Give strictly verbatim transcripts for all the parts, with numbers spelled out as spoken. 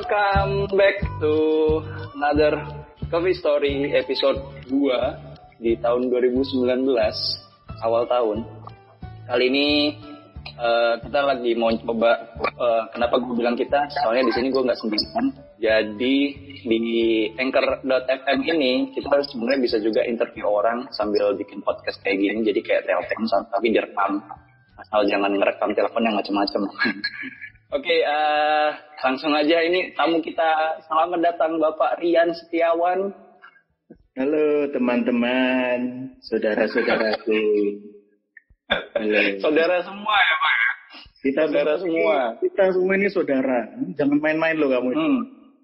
Welcome back to another Coffee Story episode dua di tahun dua ribu sembilan belas, awal tahun. Kali ini uh, kita lagi mau coba, uh, kenapa gue bilang kita, soalnya di sini gue nggak sendirian. Jadi di anchor dot f m ini kita sebenarnya bisa juga interview orang sambil bikin podcast kayak gini, jadi kayak telepon tapi direkam. Asal jangan ngerekam telepon yang macam-macam. Oke, okay, uh, langsung aja ini tamu kita. Selamat datang Bapak Rian Setiawan. Halo teman-teman, saudara-saudaraku. Halo. Saudara semua ya Pak? Kita saudara ini, semua. Kita semua ini saudara. Jangan main-main loh kamu. Hmm.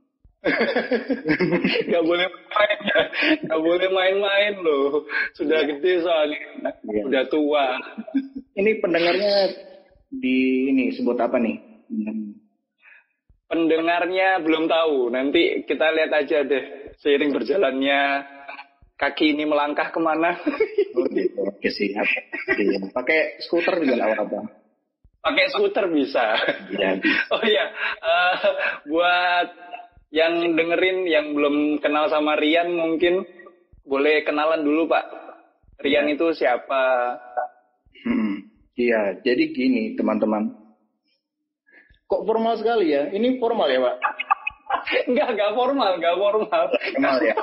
Gak boleh main, gak boleh main-main loh. Sudah gede soalnya, ya. Udah tua. Ini pendengarnya di ini sebut apa nih? Pendengarnya belum tahu. Nanti kita lihat aja deh seiring berjalannya kaki ini melangkah kemana. Oh gitu. Oke siap. Pakai skuter juga nggak apa-apa. Pakai skuter bisa. Ya. Oh iya, uh, buat yang dengerin yang belum kenal sama Rian mungkin boleh kenalan dulu Pak. Rian ya. Itu siapa? Hmm. Iya. Jadi gini teman-teman. Kok formal sekali ya? Ini formal ya, Pak? Enggak, enggak formal, enggak formal. Formal ya.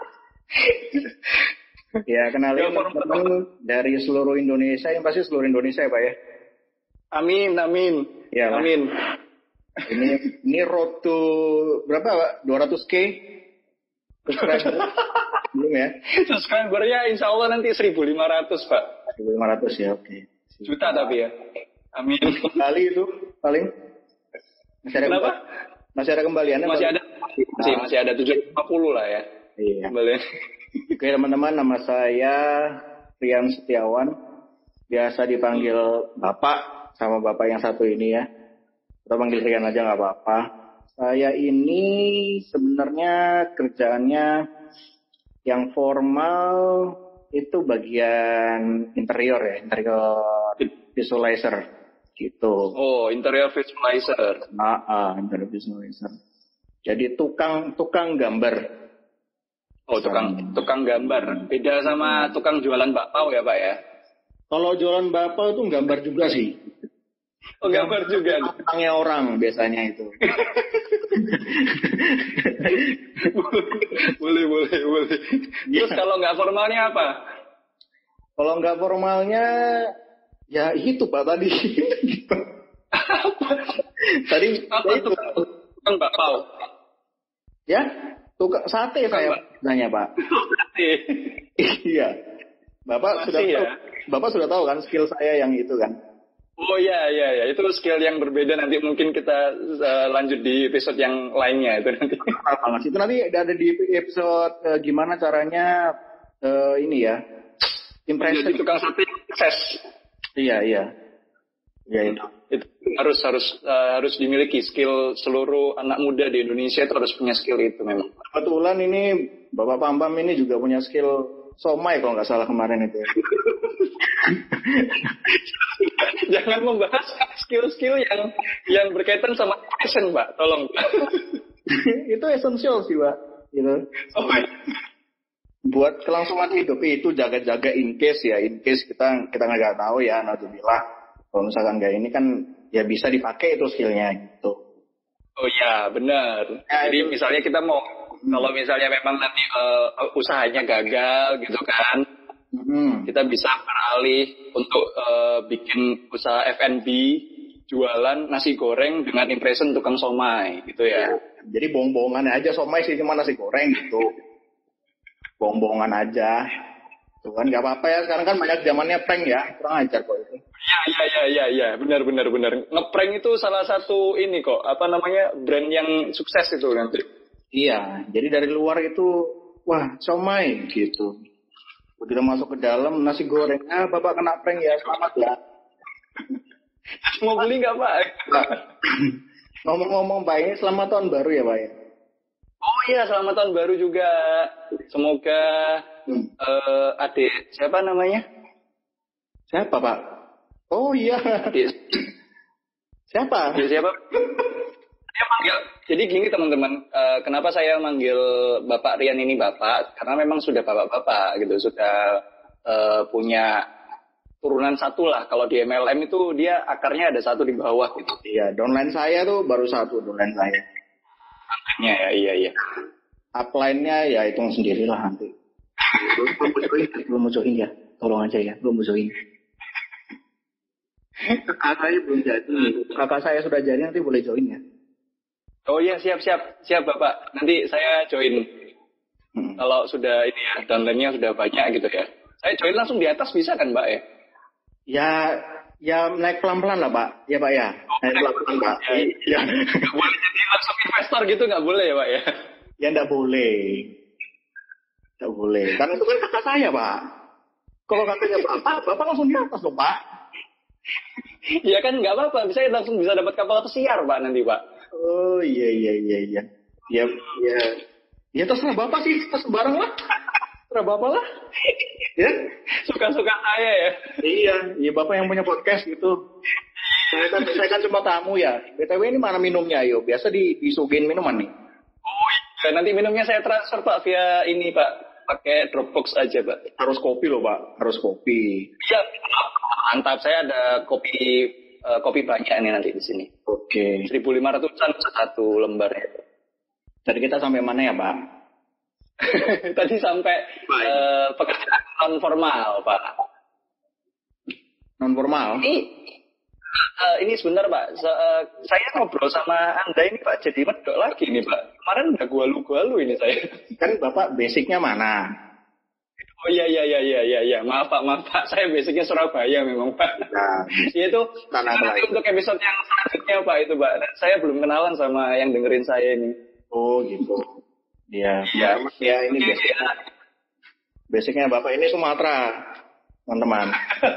Ya, kenalin teman-teman dari seluruh Indonesia, yang pasti seluruh Indonesia ya, Pak ya. Amin, amin. Ya, Pak. Amin. Ini ini road to berapa, Pak? dua ratus k subscriber. Belum ya? Subscribernya insya Allah nanti seribu lima ratus, Pak. seribu lima ratus ya, oke. Okay. Juta tapi ya. Amin. Kali itu paling. Masih ada Kenapa? Kembali, masih ada kembaliannya? Masih ada, masih, nah. masih ada tujuh ratus lima puluh lah ya. Iya. Kembalian. Oke teman-teman, nama saya Rian Setiawan. Biasa dipanggil Bapak sama Bapak yang satu ini ya. Kita panggil Rian aja nggak apa-apa. Saya ini sebenarnya kerjaannya yang formal itu bagian interior ya, interior visualizer. Gitu. Oh, interior visualizer. Ah, ah, interior visualizer. Jadi tukang tukang gambar. Oh, tukang tukang gambar. Beda sama tukang jualan bakpao ya, Pak ya? Kalau jualan bakpao itu gambar juga sih. Oh, gambar juga. Tukangnya orang biasanya itu. boleh, boleh, boleh. Terus ya. Kalau nggak formalnya apa? Kalau nggak formalnya ya itu Pak tadi. Tadi apa itu tukang bakpao? Ya, tukang sate saya nanya Pak. Sate. Iya. Bapak Masih sudah ya? tahu. Bapak sudah tahu kan skill saya yang itu kan. Oh iya iya ya, itu skill yang berbeda, nanti mungkin kita uh, lanjut di episode yang lainnya itu nanti. Banget. Itu nanti ada di episode uh, gimana caranya uh, ini ya. Impression. Jadi tukang sate sukses. Iya iya, ya itu. Itu harus harus uh, harus dimiliki skill, seluruh anak muda di Indonesia itu harus punya skill itu memang. Kebetulan ini Bapak Pam-Pam ini juga punya skill somai kalau nggak salah kemarin itu. Jangan membahas skill-skill yang yang berkaitan sama fashion, Pak. Tolong. Itu esensial sih, Pak. Gitu. Oh, buat kelangsungan hidup itu jaga-jaga in case ya, in case kita kita nggak tahu ya, naudzubillah. Kalau misalkan nggak ini kan ya bisa dipakai itu skillnya gitu. Oh iya benar. Ya, jadi itu. Misalnya kita mau hmm. kalau misalnya memang nanti uh, usahanya gagal gitu kan, hmm. kita bisa beralih untuk uh, bikin usaha F and B, jualan nasi goreng dengan impression tukang somai gitu ya. Ya jadi bohong-bohongan aja somai sih, cuma nasi goreng gitu. Bohong-bohongan aja. Tuh kan nggak apa-apa ya, sekarang kan banyak zamannya prank ya, kurang ajar kok itu. Iya iya iya iya ya. benar benar benar. Ngeprank itu salah satu ini kok, apa namanya, brand yang sukses itu nanti. Iya, jadi dari luar itu wah, somai gitu. Begitu masuk ke dalam nasi goreng, ah Bapak kena prank ya, selamat ya. Mau beli nggak Pak? Ngomong-ngomong Pak, ini selamat tahun baru ya Pak ya? Oh iya, selamat tahun baru juga. Semoga hmm. uh, adik siapa namanya? Siapa Pak? Oh iya. Adik. Siapa? Adik siapa? Saya manggil, jadi gini teman-teman, uh, kenapa saya manggil Bapak Rian ini Bapak? Karena memang sudah bapak-bapak gitu, sudah uh, punya turunan satu lah. Kalau di M L M itu dia akarnya ada satu di bawah gitu. Iya, downline saya tuh baru satu downline saya. Angkanya ya, iya iya. Upline-nya ya hitung sendirilah nanti. Belum mau join ya, tolong aja ya, belum mau join. Kakak saya belum jadi. Kakak saya sudah jadi, nanti boleh join ya. Oh iya, siap siap siap Bapak. Nanti saya join. Hmm. Kalau sudah ini ya, downline-nya sudah banyak gitu ya. Saya join langsung di atas bisa kan Mbak ya? Ya, ya naik pelan-pelan lah Pak. Ya Pak ya. Oh, naik pelan-pelan Pak. Ya, ya. Nggak boleh jadi langsung investor gitu, nggak boleh ya Pak ya? Ya nggak boleh. Nggak boleh. Karena itu kan kakak saya Pak. Kalau kakaknya Bapak, Bapak langsung di atas dong Pak. Ya kan nggak apa-apa. Bisa langsung bisa dapat kapal pesiar Pak nanti Pak. Oh iya iya iya iya. Ya ya. Ya terserah Bapak sih, terserah sembarang lah. Terserah Bapak lah. Ya, suka-suka saya ya. Iya, iya Bapak yang punya podcast gitu. Saya kan saya kan cuma tamu ya. B T W ini mana minumnya ayo? Biasa di disuguhin minuman nih. Oh iya, nanti minumnya saya transfer Pak via ini Pak. Pakai Dropbox aja Pak. Harus kopi loh Pak, harus kopi. Iya, mantap. Saya ada kopi uh, kopi banyak nih nanti di sini. Oke. Okay. seribu lima ratusan satu lembar ya. Tadi kita sampai mana ya Pak? Tadi sampai uh, pekerjaan non formal Pak. Non formal? Ini uh, ini sebentar Pak. So, uh, saya ngobrol sama Anda ini Pak jadi medok lagi nih Pak. Kemarin udah gualu-gualu ini saya. Kan Bapak basicnya mana? Oh iya iya iya iya iya ya. Maaf Pak, maaf Pak. Saya basicnya Surabaya memang Pak. Nah, itu tanah nanti untuk episode yang selanjutnya Pak itu Pak. Saya belum kenalan sama yang dengerin saya ini. Oh gitu. Iya. Iya. Ya ini basicnya. Basicnya Bapak ini Sumatera, teman-teman.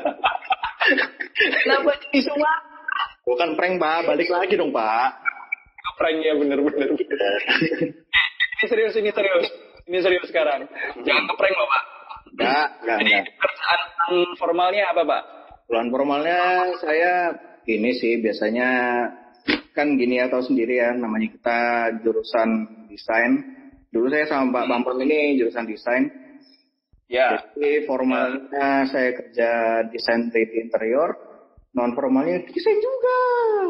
Kenapa di Sumatera? Bukan prank Pak, balik lagi dong Pak. Prank ya bener-bener. Ini serius ini serius. Ini serius sekarang. Jangan ngeprank loh Pak. Enggak, enggak, enggak. Pekerjaan formalnya apa Pak? Pekerjaan formalnya saya ini sih biasanya kan gini ya tahu sendiri ya namanya kita jurusan desain. Dulu saya sama Pak Bambang ini jurusan desain. Ya. Jadi formalnya ya. Saya kerja desain tiga D interior, non formalnya desain juga.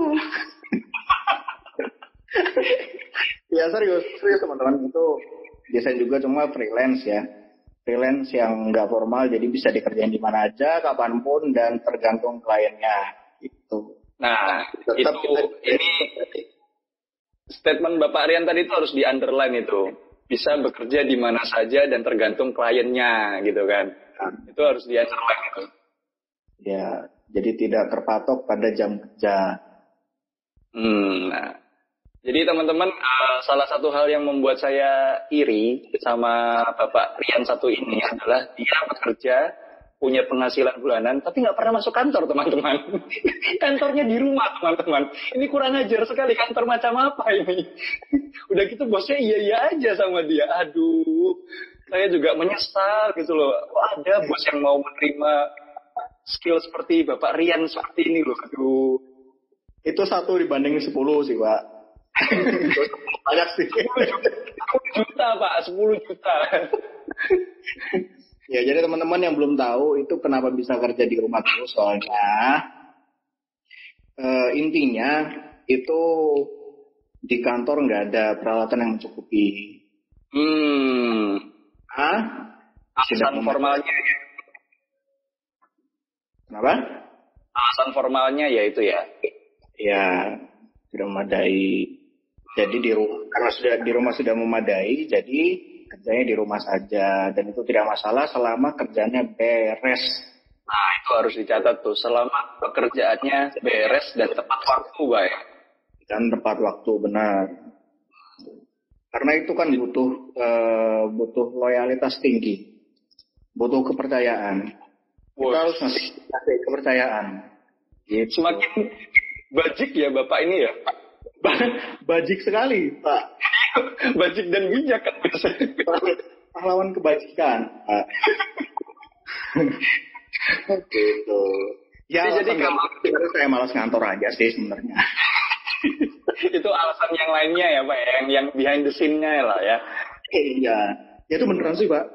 Ya serius, serius teman-teman itu desain juga cuma freelance ya. Freelance yang nggak formal jadi bisa dikerjain di mana aja, kapanpun dan tergantung kliennya. Itu. Nah, tetap itu ini statement Bapak Rian tadi itu harus di underline itu. Bisa bekerja di mana saja dan tergantung kliennya gitu kan. Nah, itu harus di underline itu. Ya, jadi tidak terpatok pada jam kerja. Hmm, nah. Jadi teman-teman, uh, salah satu hal yang membuat saya iri sama Bapak Rian satu ini adalah dia bekerja, punya penghasilan bulanan, tapi nggak pernah masuk kantor, teman-teman. Kantornya di rumah, teman-teman. Ini kurang ajar sekali, kantor macam apa ini? Udah gitu bosnya iya-iya aja sama dia. Aduh, saya juga menyesal gitu loh. Wah, ada bos yang mau menerima skill seperti Bapak Rian seperti ini loh. Aduh. Itu satu dibanding sepuluh sih, Pak. Banyak sih. sepuluh juta, Pak. sepuluh juta. Ya, jadi teman-teman yang belum tahu itu kenapa bisa kerja di rumah terus, soalnya uh, intinya itu di kantor nggak ada peralatan yang mencukupi. Hmm. Hah? Alasan formalnya. Kenapa? Alasan formalnya ya itu ya. Ya, tidak memadai. Jadi di rumah, karena sudah di rumah sudah memadai, jadi kerjanya di rumah saja, dan itu tidak masalah selama kerjanya beres. Nah, itu harus dicatat tuh, selama pekerjaannya beres dan tepat waktu, baik. Dan tepat waktu, benar. Karena itu kan butuh uh, butuh loyalitas tinggi, butuh kepercayaan. Kita Woy. harus ngasih kepercayaan. Gitu. Semakin bajik ya Bapak ini ya. Bajik sekali, Pak. Bajik dan bijak kan pahlawan kebajikan, Pak. Gitu. Ya, jadi kalau saya malas ngantor aja sih sebenarnya. Itu alasan yang lainnya ya Pak, yang yang behind the scene-nya lah ya. Iya, ya itu beneran sih Pak.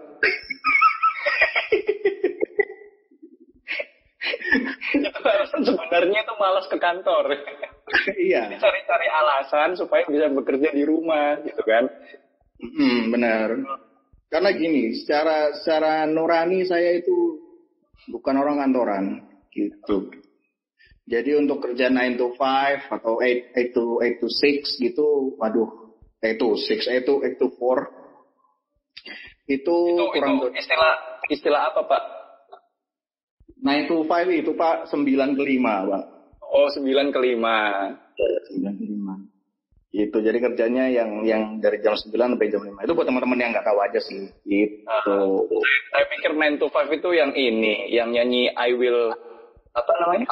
Itu alasan sebenarnya itu malas ke kantor. Iya. Cari-cari alasan supaya bisa bekerja di rumah gitu kan. Hmm, benar. Karena gini, secara secara nurani saya itu bukan orang kantoran gitu. Jadi untuk kerja nine to five atau eight to eight to six gitu, waduh, eight to six, eight to eight to four itu, itu kurang itu istilah istilah apa Pak? nine to five itu Pak sembilan ke lima Pak. Oh, sembilan ke lima. sembilan ke lima. Itu jadi kerjanya yang yang dari jam sembilan sampai jam lima. Itu buat teman-teman yang nggak tahu aja sih. Gitu. Uh, saya, saya pikir nine to five itu yang ini, yang nyanyi I will apa namanya?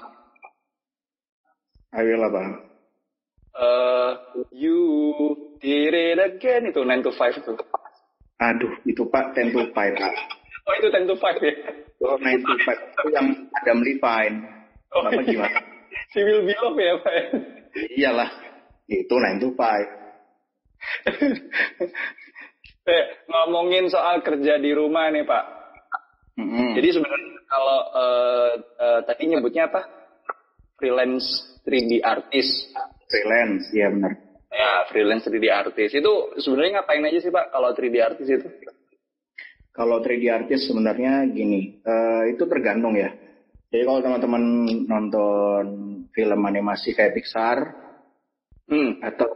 I will apa? Uh, you did it again, itu nine to five itu. Aduh, itu Pak ten to five Pak. Oh, itu ten to five ya? Oh, nine to five itu yang Adam Levine. Oh, apa gimana? She will be love ya Pak? Iyalah, itu nine to five. eh, ngomongin soal kerja di rumah nih Pak. Mm-hmm. Jadi sebenarnya kalau uh, uh, tadi nyebutnya apa? Freelance three D artist. Freelance, iya benar. Ya, freelance three D artist. Itu sebenarnya ngapain aja sih Pak kalau three D artist itu? Kalau three D artist sebenarnya gini, uh, itu tergantung ya. Jadi kalau teman-teman nonton film animasi kayak Pixar hmm. atau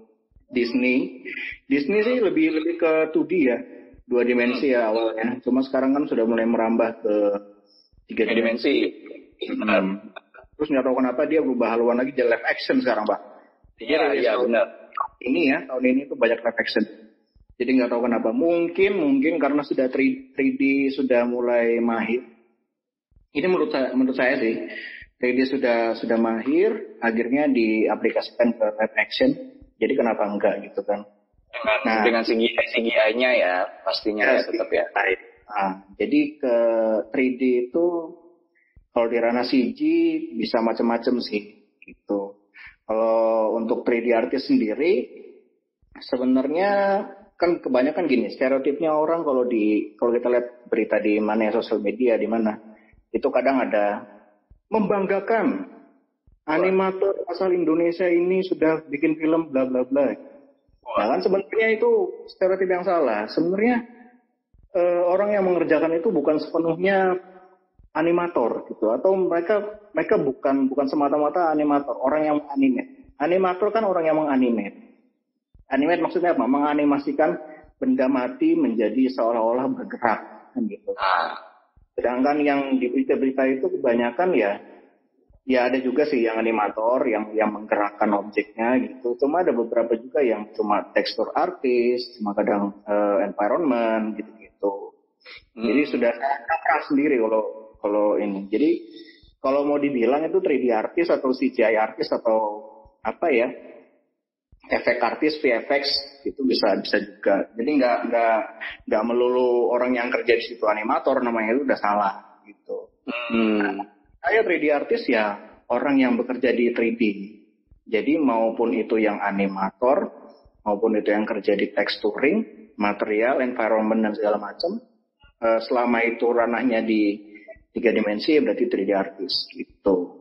Disney, Disney sih lebih lebih ke two D ya, dua dimensi ya awalnya. Cuma sekarang kan sudah mulai merambah ke tiga dimensi. Hmm. Terus nggak tahu kenapa dia berubah haluan lagi jadi live action sekarang Pak. Iya iya benar. Ini ya tahun ini tuh banyak live action. Jadi nggak tahu kenapa. Mungkin mungkin karena sudah three D sudah mulai mahir. Ini menurut saya menurut saya sih three D sudah sudah mahir, akhirnya diaplikasikan ke live action. Jadi kenapa enggak gitu kan? Dengan nah, dengan C G I-nya ya pastinya ya, ya tetap ya. Nah, jadi ke three D itu kalau di ranah C G bisa macam-macam sih gitu. Kalau untuk three D artist sendiri sebenarnya kan kebanyakan gini, stereotipnya orang kalau di kalau kita lihat berita di mana ya, sosial media di mana itu kadang ada membanggakan animator asal Indonesia ini sudah bikin film bla bla bla. Nah kan sebenarnya itu stereotip yang salah. Sebenarnya eh, orang yang mengerjakan itu bukan sepenuhnya animator gitu, atau mereka mereka bukan bukan semata-mata animator, orang yang menganimate. Animator kan orang yang menganimate. Animate maksudnya apa? Menganimasikan benda mati menjadi seolah-olah bergerak kan gitu. Sedangkan yang di berita-berita itu kebanyakan ya ya ada juga sih yang animator yang yang menggerakkan objeknya gitu. Cuma ada beberapa juga yang cuma tekstur artis, cuma kadang uh, environment gitu-gitu. Hmm. Jadi sudah keras sendiri kalau kalau ini. Jadi kalau mau dibilang itu three D artist atau C G I artist atau apa ya? Efek artis, V F X itu bisa bisa juga. Jadi nggak nggak nggak melulu orang yang kerja di situ animator namanya itu udah salah gitu. Hmm. Saya three D artist ya orang yang bekerja di three D. Jadi maupun itu yang animator, maupun itu yang kerja di texturing, material, environment dan segala macam, uh, selama itu ranahnya di tiga dimensi ya berarti three D artist gitu.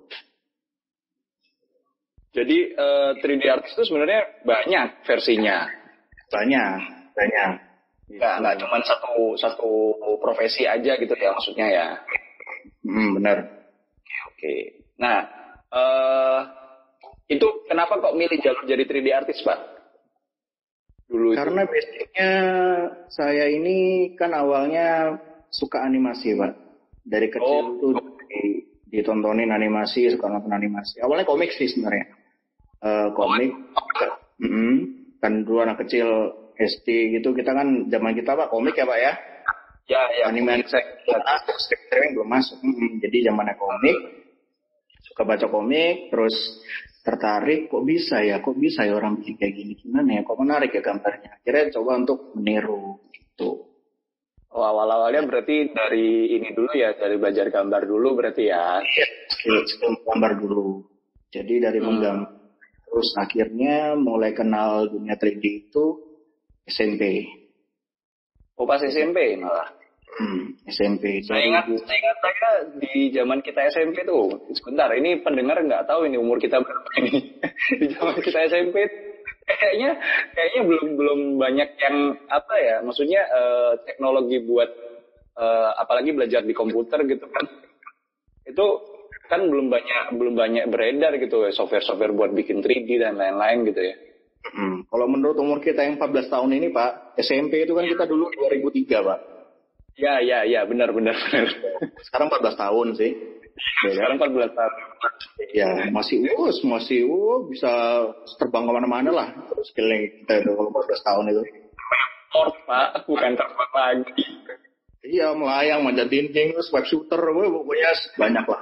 Jadi uh, three D artist itu sebenarnya banyak versinya. Banyak, banyak. Nggak, nggak cuma satu satu profesi aja gitu ya maksudnya ya. Hmm, benar. Oke, oke. Nah, uh, itu kenapa kok milih jalur jadi three D artist, Pak? Dulu Karena itu. Basicnya saya ini kan awalnya suka animasi, Pak. Dari kecil oh. tuh ditontonin animasi, suka nonton animasi. Awalnya komik sih sebenarnya. Uh, komik, oh. mm-hmm. Kan dulu anak kecil S D gitu, kita kan zaman kita Pak komik ya Pak ya. Ya, ya. Animasi streaming belum masuk, mm-hmm. Jadi zamannya komik, suka baca komik, terus tertarik kok bisa ya, kok bisa ya orang bikin kayak gini, gimana ya, kok menarik ya gambarnya. Akhirnya coba untuk meniru gitu. Oh, awal-awalnya berarti dari ini dulu ya, dari belajar gambar dulu berarti ya. Skill, skill gambar dulu. Jadi dari hmm. menggambar Terus akhirnya mulai kenal dunia tiga D itu S M P. Oh pas S M P malah. Hmm, S M P. Saya ingat, saya ingat saya di zaman kita S M P tuh. Sebentar, ini pendengar nggak tahu ini umur kita berapa ini. Di zaman kita S M P kayaknya kayaknya belum belum banyak yang apa ya, maksudnya eh, teknologi buat eh, apalagi belajar di komputer gitu kan. Itu kan belum banyak belum banyak beredar gitu ya, software-software buat bikin tiga D dan lain-lain gitu ya. Hmm. Kalau menurut umur kita yang empat belas tahun ini Pak, S M P itu kan kita dulu dua ribu tiga Pak. Ya, ya, ya, benar, benar, benar. Sekarang empat belas tahun sih. Sekarang empat belas tahun. Ya, masih us, masih uh, bisa terbang kemana-mana lah. Terus skillnya kita itu kalau empat belas tahun itu. Sport, Pak, bukan terbang lagi. Iya, melayang, manjat dinding, terus web shooter, wah, pokoknya banyak lah.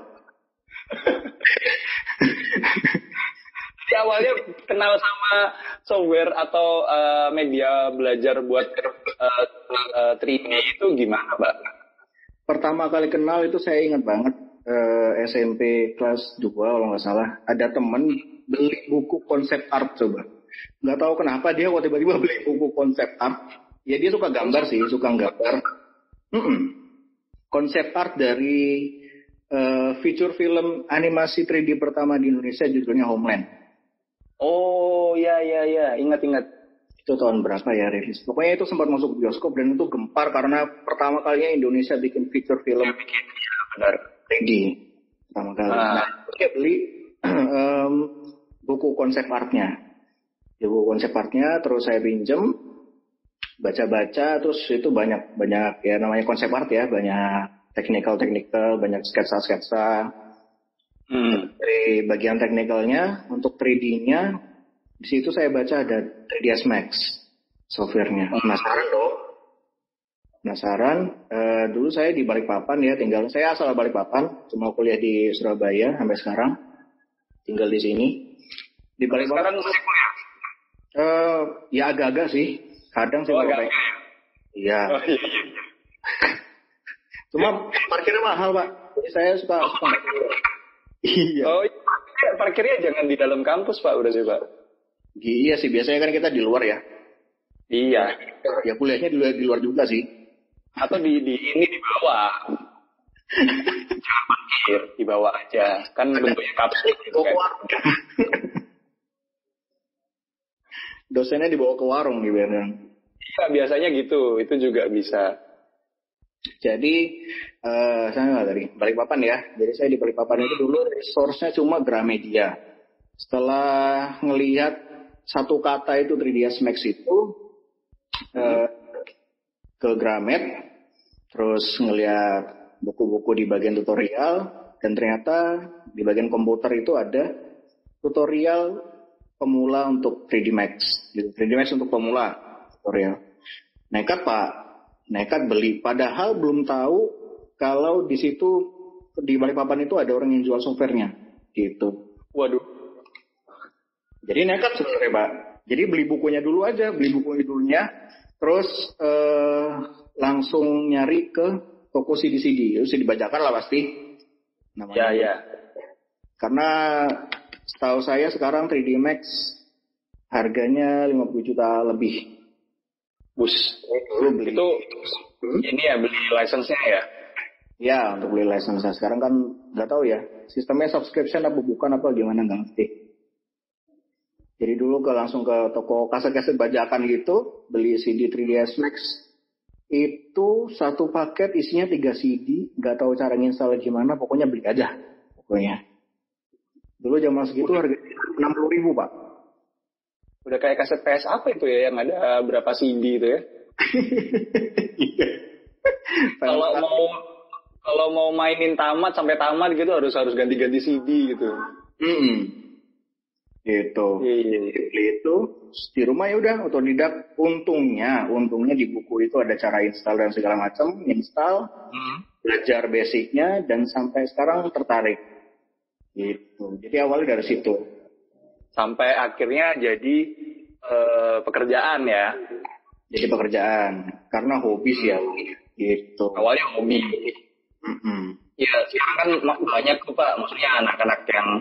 Jadi awalnya kenal sama software atau uh, media belajar buat uh, uh, tiga D itu gimana, Pak? Pertama kali kenal itu saya ingat banget uh, S M P kelas dua kalau nggak salah. Ada temen beli buku konsep art coba. Nggak tahu kenapa dia waktu tiba-tiba beli buku konsep art. Ya dia suka gambar sih, suka gambar. Mm-mm. Konsep art dari uh, feature film animasi tiga D pertama di Indonesia judulnya Homeland. Oh, ya, ya, ya. Ingat-ingat. Itu tahun berapa ya rilis? Pokoknya itu sempat masuk bioskop dan itu gempar karena pertama kalinya Indonesia bikin feature film ya, bikin, ya, benar. tiga D. Pertama kali. Ah. Nah, saya beli um, buku konsep artnya. Ya, buku konsep artnya, terus saya pinjem, baca-baca, terus itu banyak, banyak ya namanya konsep art ya, banyak technical-technical, banyak sketsa-sketsa. Hmm. Dari bagian teknikalnya untuk tiga D-nya di situ saya baca ada tiga D S Max softwarenya. Penasaran dong? Penasaran? Uh, dulu saya di Balikpapan ya, tinggal saya asal Balikpapan, cuma kuliah di Surabaya sampai sekarang, tinggal di sini. Di Balikpapan masih kuliah? Uh, ya agak-agak sih, kadang sih. Oh, agak-agak ya? Iya. Oh, iya, iya. Cuma parkirnya mahal Pak, jadi saya suka. Oh, suka Iya. Oh, iya. Parkirnya jangan di dalam kampus, Pak, udah sih, Pak. Iya sih, biasanya kan kita di luar ya. Iya. Ya kuliahnya di luar, di luar juga sih. Atau di, di ini di bawah. Jangan parkir, di bawah aja. Kan bentuknya kapsul gitu kan. Dosennya dibawa ke warung gitu. Iya, biasanya gitu. Itu juga bisa. Jadi uh, saya nggak dari Balikpapan ya. Jadi saya di Balikpapan itu dulu resource-nya cuma Gramedia. Setelah ngelihat satu kata itu tiga D S Max itu uh, ke Gramet, terus ngelihat buku-buku di bagian tutorial, dan ternyata di bagian komputer itu ada tutorial pemula untuk tiga D Max. tiga D Max untuk pemula tutorial. Nekat Pak. Nekat beli, padahal belum tahu kalau di situ di Balikpapan itu ada orang yang jual softwarenya, gitu. Waduh. Jadi nekat sebenarnya Pak. Jadi beli bukunya dulu aja, beli bukunya dulunya, terus eh, langsung nyari ke toko C D C D, itu dibacakan lah pasti. Namanya. Ya ya. Karena setahu saya sekarang tiga D Max harganya lima puluh juta lebih. Bus, beli. Itu hmm? Ini ya beli license-nya ya? Ya, untuk beli license-nya. Sekarang kan nggak tahu ya, sistemnya subscription apa bukan apa gimana nggak ngerti. Jadi dulu ke langsung ke toko kaset-kaset bajakan gitu, beli C D tiga D S Max. Itu satu paket isinya tiga C D, nggak tahu cara nginstal gimana, pokoknya beli aja. Pokoknya. Dulu zaman segitu harganya enam puluh ribu Pak. Udah kayak kaset P S apa itu ya, yang ada berapa C D itu ya? Kalau mau kalau mau mainin tamat sampai tamat gitu harus harus ganti-ganti C D gitu. Mm-hmm. Gitu. Iya. Beli itu di rumah ya udah otodidak. Untungnya, untungnya di buku itu ada cara install dan segala macam, install, mm. belajar basicnya dan sampai sekarang tertarik. Gitu. Jadi awalnya dari situ. Sampai akhirnya jadi uh, pekerjaan ya. Jadi pekerjaan karena hobi sih ya, gitu. Awalnya hobi. Mm-hmm. Ya sekarang kan banyak tuh Pak, maksudnya anak-anak yang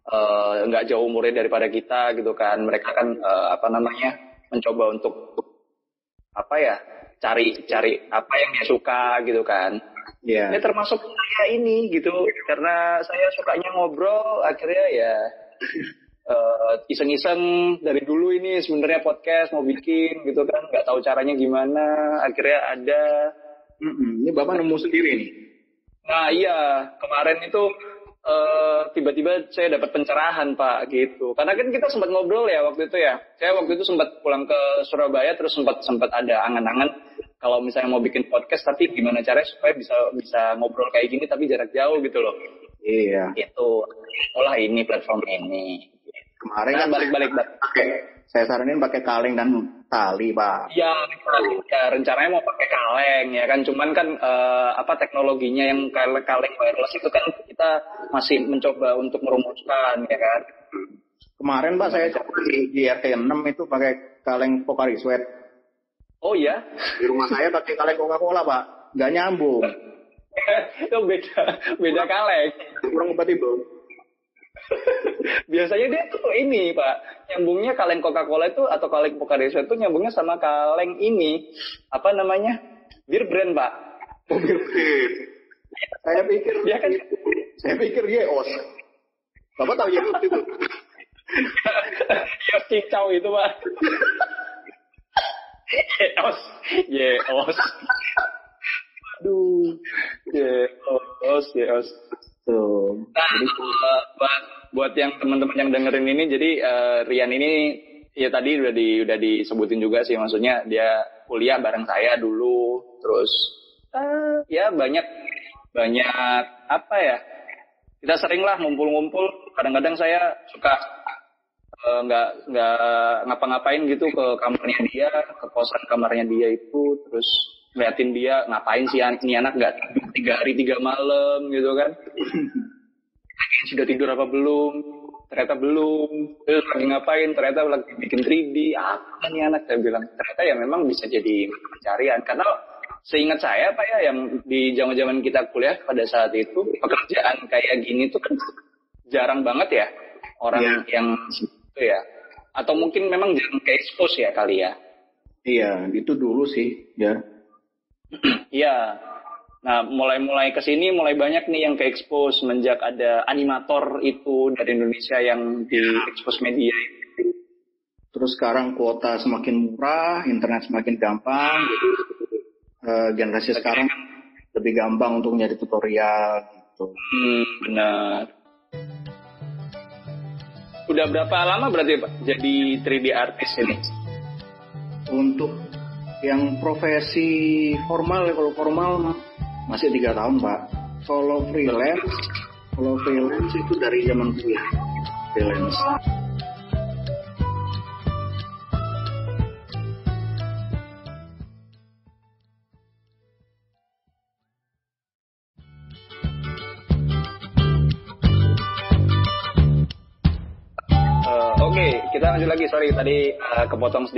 eh, nggak uh, jauh umurnya daripada kita gitu kan. Mereka kan uh, apa namanya mencoba untuk apa ya cari cari apa yang dia suka gitu kan. Iya. Yeah. Ya termasuk saya ini gitu karena saya sukanya ngobrol akhirnya ya uh, iseng-iseng dari dulu ini sebenarnya podcast mau bikin gitu kan nggak tahu caranya gimana akhirnya ada. Mm-mm. Ini Bapak nemu sendiri nih. Nah iya kemarin itu uh, tiba-tiba saya dapat pencerahan Pak gitu karena kan kita sempat ngobrol ya waktu itu ya saya waktu itu sempat pulang ke Surabaya terus sempat sempat ada angan-angan kalau misalnya mau bikin podcast tapi gimana caranya supaya bisa bisa ngobrol kayak gini tapi jarak jauh gitu loh. Iya. Itu olah ini platform ini. Kemarin nah, kan balik-balik pakai saya saranin pakai kaleng dan tali Pak. Ya, ya rencananya mau pakai kaleng ya kan, cuman kan uh, apa teknologinya yang kaleng wireless itu kan kita masih mencoba untuk merumuskan ya kan. Kemarin Pak saya coba di R T enam itu pakai kaleng Pocari Sweat. Oh iya? Di rumah saya pakai kaleng Coca-Cola Pak, nggak nyambung. Itu beda beda kaleng. Kurang kompatibel. Biasanya dia tuh ini Pak, nyambungnya kaleng Coca-Cola itu atau kaleng Pocari Sweat itu nyambungnya sama kaleng ini apa namanya bir brand Pak. Oh bir brand. Saya pikir dia kan. Saya pikir Yeos. Bapak tahu Yeos itu? Yeos kicau itu Pak. Yeos, Yeos. Aduh, Yeos, Yeos. Tuh. Nah, jadi buat buat yang teman-teman yang dengerin ini, jadi uh, Rian ini ya tadi udah di udah disebutin juga sih, maksudnya dia kuliah bareng saya dulu, terus uh, ya banyak banyak apa ya, kita sering lah ngumpul-ngumpul. Kadang-kadang saya suka nggak uh, nggak ngapa-ngapain gitu ke kamarnya dia, ke kosan kamarnya dia itu, terus ngeliatin dia ngapain sih ini anak nggak tidur tiga hari tiga malam gitu kan. Sudah tidur apa belum? Ternyata belum. Terus lagi ngapain? Ternyata lagi bikin tiga D. Apa nih anak? Saya bilang ternyata ya memang bisa jadi pencarian. Karena seingat saya Pak ya, yang di zaman-zaman kita kuliah pada saat itu pekerjaan kayak gini tuh kan jarang banget ya orang yeah. yang itu ya. Atau mungkin memang jarang ke expose ya kali ya. Iya, itu dulu sih ya. Iya. Nah, mulai-mulai ke sini mulai banyak nih yang ke expose semenjak ada animator itu dari Indonesia yang di expose media itu. Terus sekarang kuota semakin murah, internet semakin gampang, jadi uh, generasi Lagi sekarang kan lebih gampang untuk nyari tutorial gitu. Hmm, benar. Udah berapa lama berarti Pak jadi tiga D artist ini? Untuk yang profesi formal, kalau formal masih tiga tahun Pak. Kalau freelance, kalau freelance itu dari zaman kuliah. Freelance. Uh, Oke, okay. Kita lanjut lagi. Sorry tadi uh, kepotong sedikit.